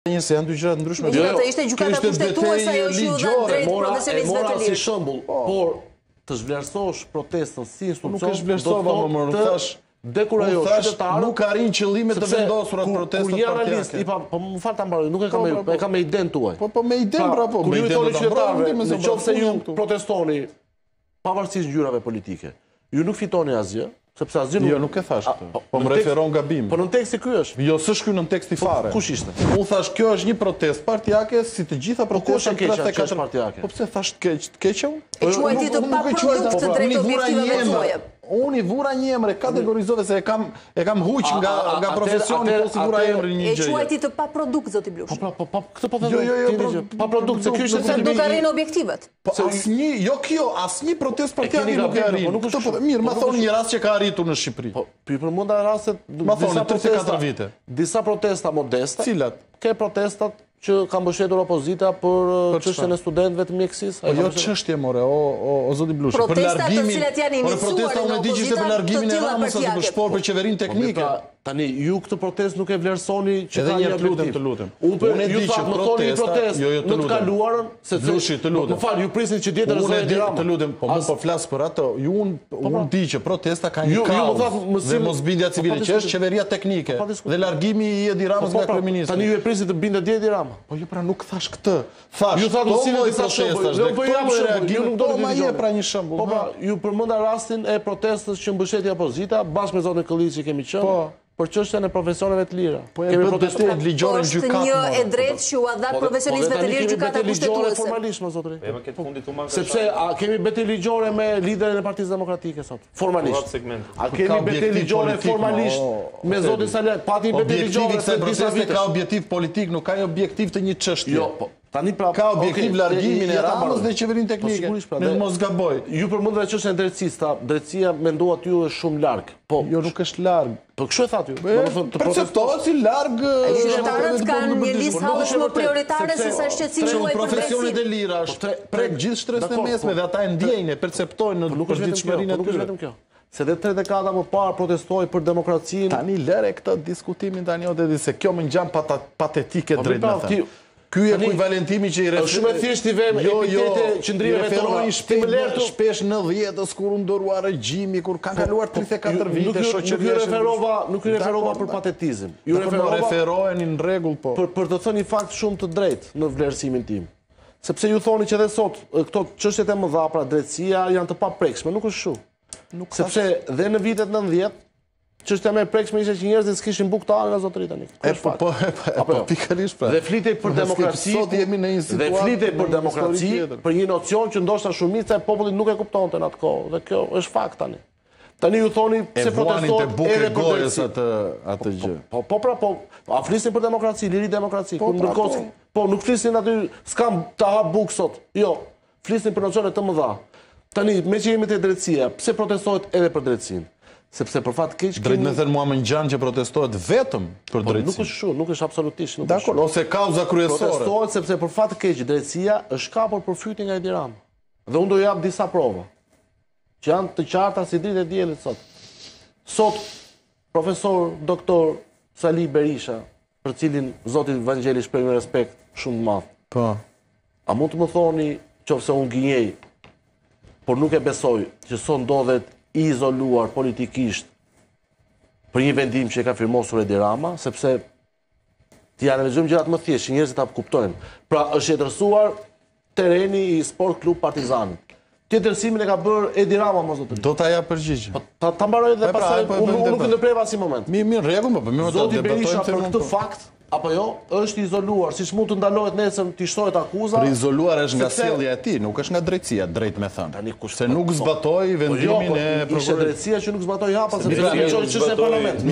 Një se janë dy gjëra të ndryshme. Megjithatë ishte gjykata kushtetuese ajo që ju dha drejt profesionistëve të si lirë. shembull, por të zhvlerësosh protestën si institucion, nuk e zhvlerësova më thash dekurajosh qytetarët. Nuk arrin qëllimet të vendosura protestat partiake. Po më fal ta mbaroj, nuk e kam me iden tuaj. Po me iden po. Kur ju thoni qytetarëve, nëse ju protestoni pavarësisht ngjyrave politike, ju nuk fitoni asgjë. Sepse asgjë nuk... Jo, nuk e thash këtë. Po më referon gabim. Po në teksti ky është. Jo, s'është ky në teksti fare. Kush ishte? Unë thash kjo është një protestë partiake, si të gjitha protestat partiake. Po pse thash të keqe unë? E quajti të paprodukt të drejtë objektiveve tuaja. Unë i vura një emër, kategorizove se e kam huq nga profesioni, po si vura emrin një gjë. E quajti të paprodukt, zoti Blushi. Këtë po thënë. Paprodukt, se ky është se nuk arrin objektivet. Po asnjë protestë partiake nuk e arrin. Mirë, ma thonë një rast që ka arritur në Shqipëri. Po, përmenda rastet ma thonë 34 vite. Disa protesta modeste. Cilat? Ke protestat që kanë mbështetur opozita për çështjen e studentëve të mjekësisë. Po jo çështje more, o zoti Blushi, për largimin. Protesta të cilat janë iniciuar nga opozita për largimin e Ramës apo për shpor për qeverinë teknike. Tani ju këtë protestë nuk e vlerësoni që ka një objektiv. Të lutem. Unë di që protesta në të kaluarën, se Blushi, të lutem. Më fal, ju prisni që dietën e zotit Rama. Të lutem, po më po flas për ato. Unë di që protesta ka një kauzë dhe mosbindja civile, që është qeveria teknike dhe largimi i Edi Ramës nga kryeministri. Tani ju e prisni të bindet Edi Rama. Po jo, pra nuk thash këtë. Thash, ju thatë në disa protestash dhe këto reagim nuk do të ma je pra një shembull. Po pra, ju përmenda rastin e protestës që mbështeti opozita bashkë me zotin Kolliçi që kemi qenë. Për çështjen e profesioneve të lira. Kemi protestuar ligjore në gjykatë. Është një e drejtë që u dha profesionistëve të lirë gjykata kushtetuese. Formalisht më zotëri. Sepse kemi betejë ligjore me liderin e Partisë Demokratike sot. Formalisht. A kemi betejë ligjore formalisht me zotin Salaj? Pati betejë ligjore se disa vite ka objektiv politik, nuk ka një objektiv të një çështje. Jo, po. Tani pra ka objektiv largimin e Ramës dhe qeverinë teknike. Ne mos gaboj. Ju përmendën çështjen e drejtësisë, drejtësia mendoat ju është shumë larg. Po, jo nuk është larg. Po kështu e thatë ju. Perceptohet si larg. Qytetarët kanë një listë hapësh më prioritare se sa shqetësimi juaj për profesionet e lira, prek gjithë shtresën e mesme dhe ata e ndjejnë, e perceptojnë në përditshmërinë e tyre. Nuk është vetëm kjo. Se dhe 3 dekada më parë protestoi për demokracinë. Tani lëre këtë diskutimin tani o dedi se kjo më ngjan patetike drejt me thënë. Ky e kuivalentimi që i referohet. Shumë e thjeshtë i vëmë epitete qendrimeve tona. Shpesh në 90-s kur u ndorua regjimi, kur kanë kaluar 34 vite shoqëria. Nuk i referova për patetizëm. Ju referoheni në rregull po. Për të thënë një fakt shumë të drejtë në vlerësimin tim. Sepse ju thoni që edhe sot këto çështjet e mëdha pra drejtësia janë të paprekshme, nuk është kështu. Sepse dhe në vitet 90 çështja më e prekshme ishte që njerëzit s'kishin bukë të nga zotëri tani. Po pikërisht pra. Dhe flitej për demokraci. Sot jemi në një situatë. Dhe flitej për demokraci, për një nocion që ndoshta shumica e popullit nuk e kuptonte në atë kohë, dhe kjo është fakt tani. Tani ju thoni se protestohet edhe për drejtësi atë gjë. Po pra, a flisin për demokraci, liri demokraci, ku ndërkohë po nuk flisin aty, s'kam të hap bukë sot. Jo, flisin për nocione të mëdha. Tani me që jemi te drejtësia, pse protestohet edhe për drejtësinë? Sepse për fat keq drejt me thënë mua më ngjan që protestohet vetëm për drejtësi. Nuk është kështu, nuk është absolutisht, nuk është. Ose kauza kryesore. Protestohet sepse për fat keq drejtësia është kapur për fytyn nga Edi Rama. Dhe unë do jap disa prova që janë të qarta si dritë e diellit sot. Sot profesor doktor Sali Berisha, për cilin zoti Vangjeli shpreh me respekt shumë të madh. Po. A mund të më thoni qofse unë gënjej, por nuk e besoj që sot ndodhet i izoluar politikisht për një vendim që e ka firmosur Edi Rama, sepse t'i analizojmë gjërat më thjesht, që njerëzit ta kuptojnë. Pra është jetërsuar tereni i Sport Klub Partizanit. Tjetërsimin e ka bërë Edi Rama më zotëri. Do ta jap përgjigje. Ta mbaroj dhe pastaj unë nuk ndërpreva si moment. Mirë, rregull, po më zoti Berisha për këtë fakt apo jo, është izoluar, siç mund të ndalohet nesër të shtohet akuza. Për izoluar është nga sjellja e tij, nuk është nga drejtësia, drejt me thënë. Se nuk zbatoi vendimin e prokurorit. Ishte drejtësia që nuk zbatoi hapa sepse nuk çoi çështën e parlamentit.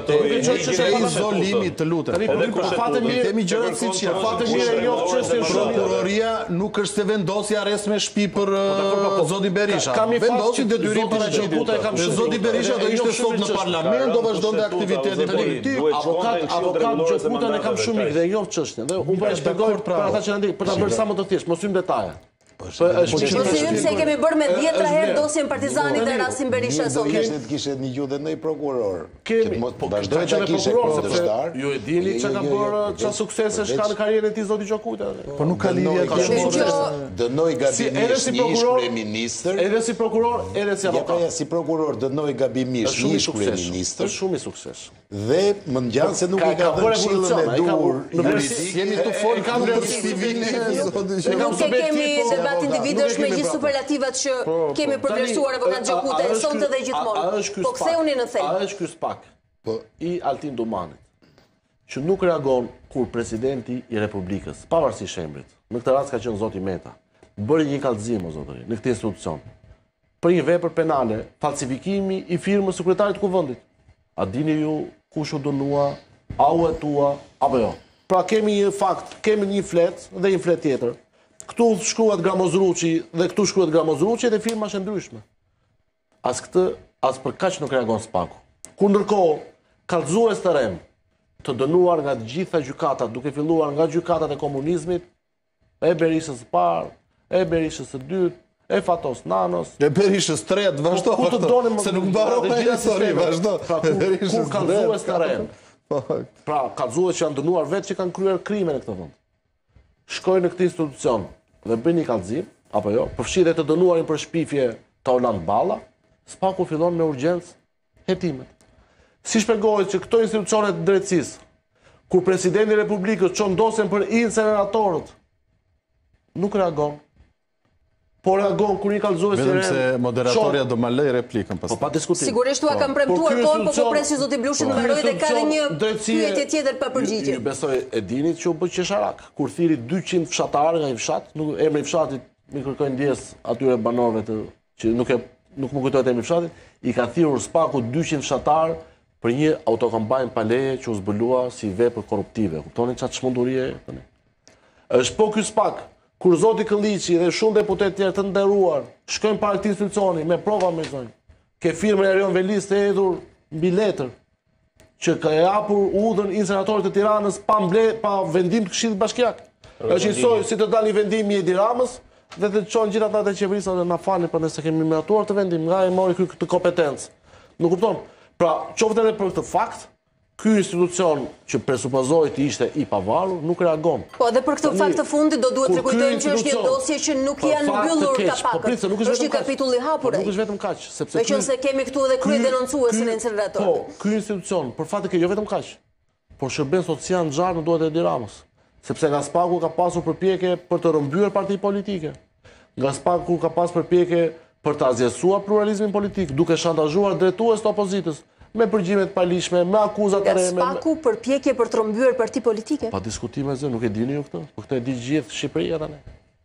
Mirë, izolimi të lutem. Fatë mirë, kemi gjërat siç janë. Fatë mirë e njoh çështën prokuroria nuk është se vendosi arrest me shtëpi për zotin Berisha. Vendosi detyrim paraqitet. Zoti Berisha do ishte sot në parlament, do vazhdonte aktivitetin politik. Avokat Gjokuta ne kam shumë mikë dhe njoh çështjen. Dhe unë po e shpjegoj për ata që na ndjek, për ta bërë sa më të thjeshtë, mos hym detaje. Se kemi bërë me 10 herë dosjen Partizanit dhe Rasim Berisha sot. Kishe një gjuhë dhe në i prokuror. Kemi, Vazhdoj të kishe kundërshtar. Ju e dini që ka bërë që suksese shka në karjerën e ti zoti Gjokujta. Po nuk ka lidhje ka shumë. Dënoj gabimisht një ish kryeministër. Edhe si prokuror, edhe si avokat. Si prokuror dënoj gabimisht një ish kryeministër. Shumë i sukses. Dhe më ngjan se nuk i ka dhënë këshillën e dur. Jemi të folë kam Nuk e kemi debat individësh me gjithë superlativat që kemi përvlerësuar avokat Gjokute e sonte dhe gjithmonë. Po ktheuni në thelb. A është ky SPAK i Altin Dumanit që nuk reagon kur presidenti i Republikës, pavarësisht emrit, në këtë rast ka qenë zoti Meta, bëri një kallëzim o zotëri në këtë institucion për një vepër penale, falsifikimi i firmës sekretarit të kuvendit. A dini ju kush u dënua, a u hetua apo jo? Pra kemi një fakt, kemi një flet dhe një flet tjetër. Këtu shkruhet Gramozruçi dhe këtu shkruhet Gramozruçi dhe firma është ndryshme. As për kaq nuk reagon SPAK-u. Kur ndërkohë kallëzues të rem të dënuar nga të gjitha gjykatat, duke filluar nga gjykatat e komunizmit, e Berishës së parë, e Berishës së dytë, e Fatos Nanos, e Berishës së tretë, vazhdo. Se nuk mbaron ai histori, vazhdo. Kur kallëzues të rem. Pra kallëzues që janë dënuar vetë që kanë kryer krime në këtë vend. Shkojnë në këtë institucion dhe bëjnë një kallëzim, apo jo, përfshi dhe të dënuarin për shpifje të Orland Balla, SPAK-u fillon me urgjencë hetimet. Si shpjegohet që këto institucione të drejtësisë, kur presidenti i Republikës çon dosjen për inceneratorët, nuk reagon. Po reagon kur një kallëzues i re. Vetëm se moderatorja do ma lej replikën pastaj. Po pa diskutim. Sigurisht ua kam premtuar po presi zoti Blushi të mbaroj dhe ka edhe një pyetje tjetër pa përgjigje. Ju besoj e dinit që u bë qesharak. Kur thiri 200 fshatarë nga një fshat, emri i fshatit mi kërkojnë ndjes atyre banorëve që nuk më kujtohet emri i fshatit, i ka thirrur SPAK-u 200 fshatarë për një autokombajn pa leje që u zbulua si vepër korruptive. Kuptoni çfarë çmendurie tani? Është po ky SPAK, kur zoti Këlliçi dhe shumë deputet tjerë të nderuar shkojnë para këtij institucioni me prova me zonjë. Ke firmën Erion Velis të hedhur mbi letër që ka hapur udhën inceneratorët të Tiranës pa vendim të Këshillit Bashkiak. Është njësoj si të dalë vendimi i Edi Ramës dhe të çon gjithë ata të qeverisë dhe na falni për nëse kemi miratuar të vendim nga e mori këtë kompetencë. Nuk kupton. Pra, qoftë edhe për këtë fakt, ky institucion që presupozohet të ishte i pavarur nuk reagon. Po edhe për këtë fakt të fundit do duhet të kujtojmë që është një dosje që nuk janë mbyllur kapakët. Është një kapitull i hapur. Nuk është vetëm kaq, sepse meqense kemi këtu edhe krye denoncuesin e inceneratorit. Po, ky institucion, për fat të keq, jo vetëm kaq, por shërben social ngjarë në duart e Edi Ramës, sepse nga SPAK-u ka pasur përpjekje për të rrëmbyer parti politike. Nga SPAK-u ka pasur përpjekje për të azjesuar pluralizmin politik, duke shantazhuar drejtues të opozitës, me përgjime të palishme, me akuzat të reme. SPAK-u përpjekje për të rrëmbyer parti politike? Pa diskutime zë, nuk e dini ju këtë? Po këtë e di gjithë Shqipëria tani.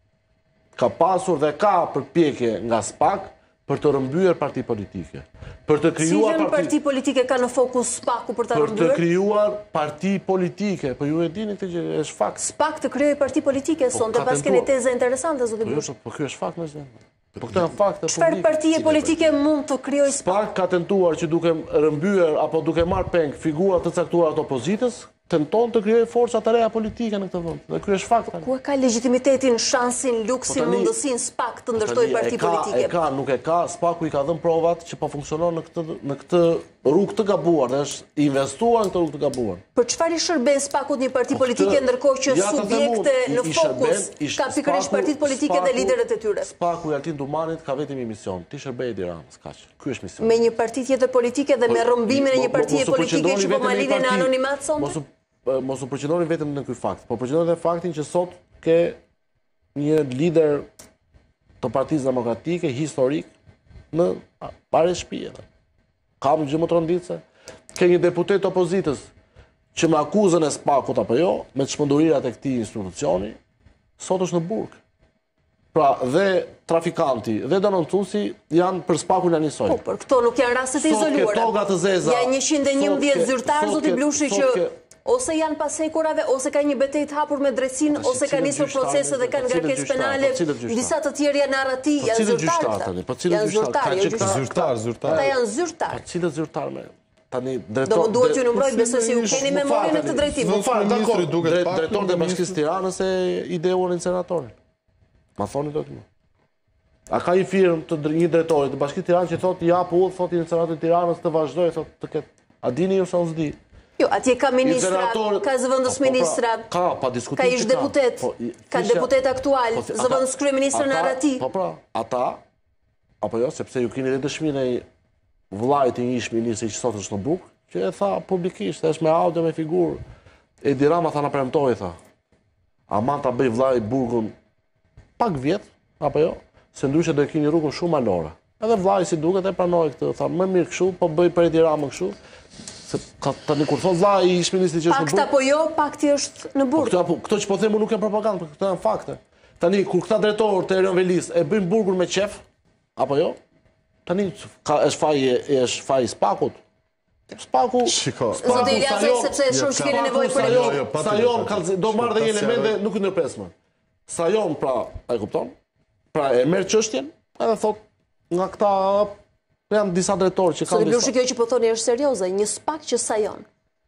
Ka pasur dhe ka përpjekje nga SPAK për të rrëmbyer parti politike. Për të krijuar Cilën parti politike ka në fokus SPAK-u për ta rrëmbyer? Për të krijuar parti politike, po ju e dini këtë gjë, është fakt. SPAK të krijojë parti politike sonte pas keni teza interesante zoti Blushi. Po ky është fakt më zë. Po këto janë fakte publike. Çfarë partije politike mund të krijojë SPAK? Ka tentuar që duke rrëmbyer apo duke marrë peng figura të caktuara të opozitës, tenton të krijojë forca të reja politike në këtë vend. Dhe ky është fakt. Ku e ka legitimitetin, shansin, luksin, mundësinë SPAK të ndërtojë parti politike? E ka, nuk e ka. SPAK-u i ka dhënë provat që po funksionon në këtë rrugë të gabuar, dhe është investuar në këtë rrugë të gabuar. Për çfarë i shërben SPAK-ut një parti politike ndërkohë që subjekte në fokus ka pikërisht partitë politike dhe liderët e tyre? SPAK-u i Altin Dumanit ka vetëm një mision, ti shërbej Edi Ramës, kaq. Ky është misioni. Me një parti tjetër politike dhe me rrëmbimin e një partie politike që po malinen në anonimat sonte? Mos u përqendroni vetëm në ky fakt, por përqendroni në faktin që sot ke një lider të Partisë Demokratike historik në bare shtëpie. Kam gjë më të rënditse. Ke një deputet opozitës që me akuzën e SPAK-ut apo jo, me çmendurirat e këtij institucioni, sot është në burg. Pra, dhe trafikanti dhe denoncuesi janë për SPAK-un janë njësoj. Po, për këto nuk janë rastet e izoluara. Toga të zeza. Ja 111 zyrtar zoti Blushi që ose janë pas hekurave, ose ka një betejë të hapur me drejtsinë, ose ka nisur procese dhe kanë ngarkesë penale, disa të tjerë janë arrati, janë zyrtar. Janë zyrtar. Ata janë zyrtar. Po cilët zyrtar me? Tani do më duhet ju numroj, besoj se ju keni memorie në këtë drejtim. Drejtori e Bashkisë Tiranës e ideuar inceneratorën. Ma thoni do të më. A ka një firmë të një drejtori të Bashkisë Tiranë që thotë ja po thotë incineratori i Tiranës të vazhdojë thotë të ketë. A dini ju sa s'di? Jo, atje ka ministrat, ka zëvendës ministrat. Ka pa diskutim. Ka ish deputet. Ka deputet aktual, zëvendës kryeministër Narati. Po pra, ata apo jo, sepse ju keni edhe dëshminë e vllait i ish ministri që sot është në Burg, që e tha publikisht, është me audio me figurë. Edi Rama tha na premtoi tha. Aman ta bëj vllai Burgun pak vjet, apo jo? Se ndryshe do e keni rrugën shumë malore. Edhe vllai si duket e pranoi këtë, tha më mirë kështu, po bëj për Edi Ramën kështu. Se tani kur thon vllai i ish ministri që është në Burg. Pakta apo jo, pakti është në Burg. Këto që po them nuk janë propagandë, këto janë fakte. Tani kur këta drejtorë të Erion Velis e bëjnë Burgun me qef, apo jo? Tani është faji Spakut. Spaku. Zoti Iliasaj sepse shumë shkeni nevojë për Sajon. Sajon do marrë dhe një elemente nuk i ndërpresme. Sajon pra, e kupton? Pra e merr çështjen, edhe thot nga këta janë disa drejtorë që kanë. Zoti kjo që po thoni është serioze, një spak që sajon.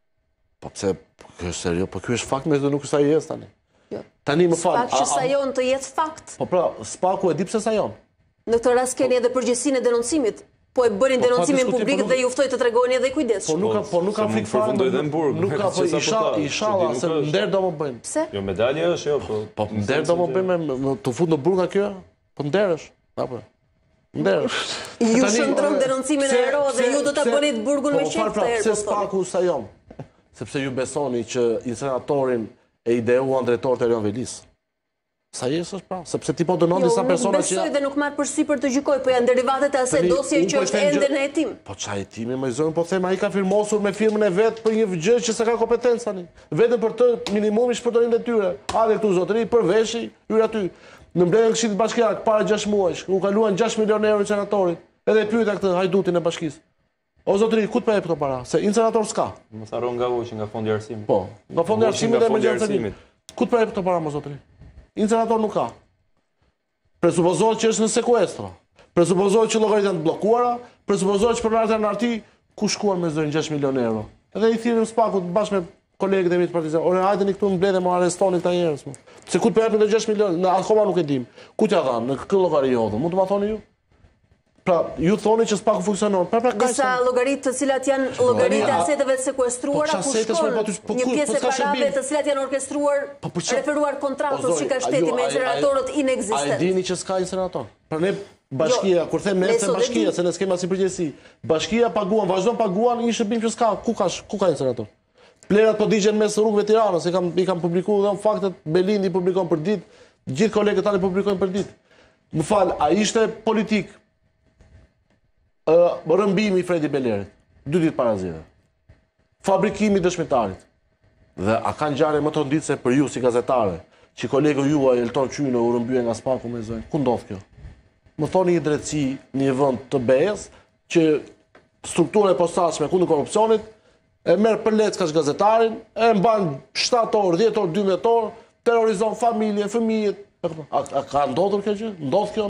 Po pse kjo është serioz, po ky është fakt me nuk është ai tani. Jo. Tani më fal. Spak që sajon të jetë fakt. Po pra, Spaku e di pse sajon. Në këtë rast keni edhe përgjegjësinë e denoncimit. Po e bënin denoncimin publik dhe ju ftoj të tregoni edhe kujdesshëm. Po nuk ka frikë fare. Nuk ka po inshallah se nder do më bëjnë. Pse? Jo medalje është, jo, po nder do më bëjnë të fut në Burg nga kjo? Po nderësh, apo? Nderësh. Ju shndron denoncimin e ero dhe ju do ta bëni Burgun me qejf të erë. Pse Spaku sajon? Sepse ju besoni që incenatorin e ideuan drejtori të Erion Velis. Sa jesë është pra, sepse ti po dënon disa persona që... Jo, nuk besoj dhe nuk marrë përsi për të gjykoj, po janë derivatet e asaj dosje që është ende në hetim. Po qa hetimi, më zonë, po them, ai ka firmosur me firmën e vetë për një gjë që se ka kompetencë tani. Vetëm për të minimumi shpërdorin e tyre. Ale këtu zotëri, për veshi, hyrë aty. Në mbledhjen e Këshillit Bashkiak, para 6 muajsh, u kaluan 6 milionë euro incenatorit. Edhe pyeta këtë hajdutin e bashkisë. O zotëri, ku të pa jep këto para? Se incenator s'ka. Mos harron nga voçi nga fondi i arsimit. Po, nga fondi i arsimit dhe emergjencës. Ku të pa jep këto para, më zotëri? Incenator nuk ka. Presupozohet që është në sekuestro. Presupozohet që llogaritë janë të bllokuara, presupozohet që pronarët janë në arti, ku shkuan me zonë 6 milionë euro. Edhe i thirrëm Spakut bashkë me kolegët e mi të partizanit. Ore, hajdeni këtu mbledhëm, arrestoni këta njerëz. Se ku të japin të 6 milionë, në akoma nuk e dim. Ku t'ja dhanë? Në këtë llogari jodhën. Mund të ma thoni ju? Pra, ju thoni që Spaku funksionon. Disa llogaritë të cilat janë llogaritë e aseteve të sekuestruara, ku shkon një pjesë e parave të cilat janë orkestruar, referuar kontratës që ka shteti me inceneratorët inekzistent. A e dini që s'ka incenerator? Pra ne bashkia, kur them ne se bashkia, se ne s'kemi as përgjegjësi. Bashkia paguan, vazhdon paguan një shërbim që s'ka. Ku ka incenerator? Plerat po digjen mes rrugëve të Tiranës, i kam publikuar dhe faktet, Belindi publikon për ditë, gjithë kolegët tani publikojnë për ditë. Më fal, a ishte politik rëmbimi i Fredi Belerit 2 ditë para zgjedhjeve. Fabrikimi i dëshmitarit. Dhe a ka ngjarje më të rënditse për ju si gazetare, që kolegu juaj Elton Qyno u rëmbye nga Spaku me zonjë? Ku ndodh kjo? Më thoni një drejtësi në një vend të BE-s që struktura e posaçme kundër korrupsionit e merr për leckash gazetarin, e mban 7 orë, 10 orë, 12 orë, terrorizon familjen, fëmijët. A ka ndodhur kjo gjë? Ndodh kjo?